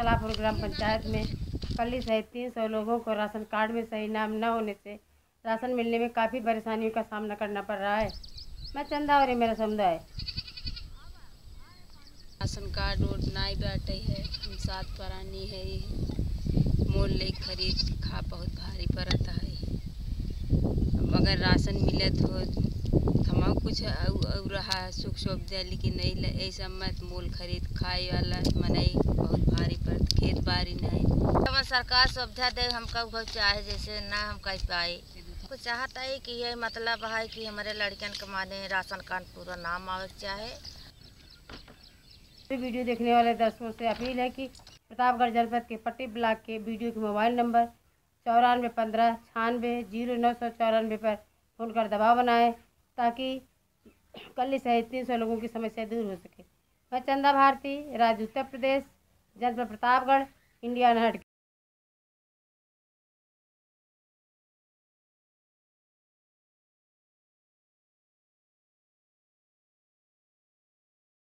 सलाहपुर ग्राम पंचायत में कल्ली सहित 300 लोगों को राशन कार्ड में सही नाम न होने से राशन मिलने में काफ़ी परेशानियों का सामना करना पड़ रहा है। मैं चंदा और ये मेरा समुदाय। राशन कार्ड रोड नाई बाटे है, हम साथ परानी है, मोल ले खरीद खा बहुत भारी पड़ता है। अगर राशन मिले तो हमारा कुछ और रहा सुख सुविधा, लेकिन नहीं ऐसा मत मोल खरीद खाए वाला मनाई बहुत भारी पड़ता। खेत बाड़ी नहीं हमें सरकार सुविधा दे, हमका वो चाहे जैसे ना हम कह पाए कुछ चाहता है कि ये मतलब है कि हमारे लड़कियन के माने राशन कार्ड पूरा नाम आवे चाहे। वीडियो देखने वाले दर्शकों से अपील है कि प्रतापगढ़ जनपद के पट्टी ब्लॉक के वीडियो के मोबाइल नंबर 9415 96 0994 पर फ़ोन कर दबाव बनाएं ताकि कल्ली सहित 300 लोगों की समस्या दूर हो सके। मैं चंदा भारती, राज्य उत्तर प्रदेश, जनपद प्रतापगढ़, इंडिया।